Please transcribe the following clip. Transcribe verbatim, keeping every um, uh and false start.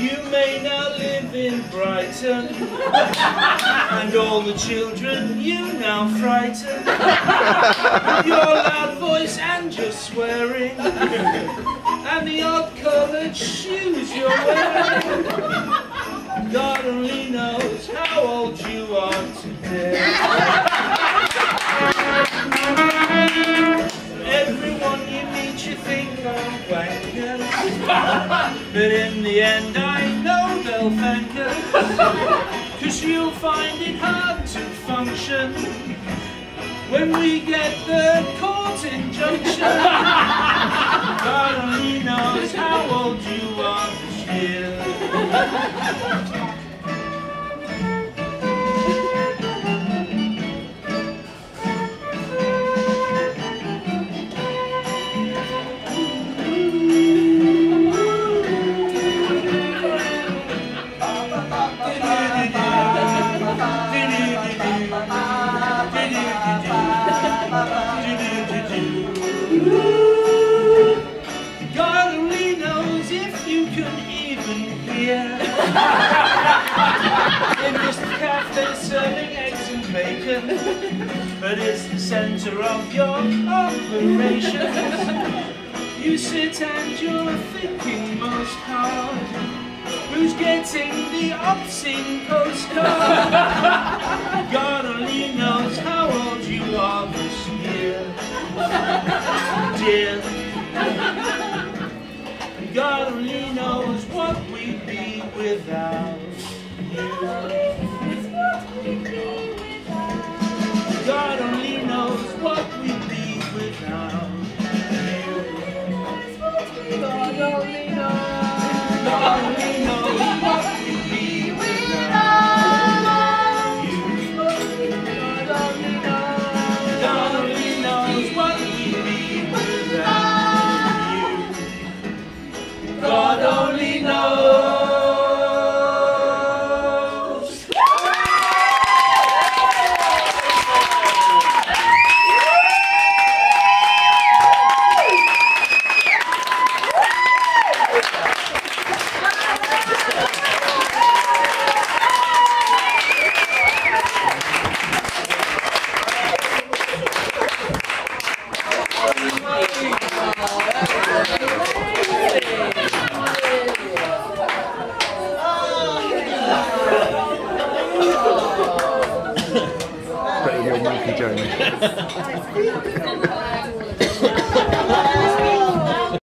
You may now live in Brighton, and all the children you now frighten with your loud voice and your swearing, and the odd-coloured shoes you're wearing. God only knows how old you are today. Everyone you meet you think are wankers, but in the end I know they'll thank us, 'cause you'll find it hard to function when we get the court injunction. God only knows how old you are this year. God only knows if you can even hear. In this cafe serving eggs and bacon, but it's the centre of your operations. You sit and you're thinking most hard, who's getting the obscene postcard? God only knows how old you are this year, dear. God only knows what we'd be without you. God only knows what we'd be without you. God only knows. God only knows what we'd be without you. God only knows. God only knows what we'd be without you. God only knows. Better your monkey, Jamie.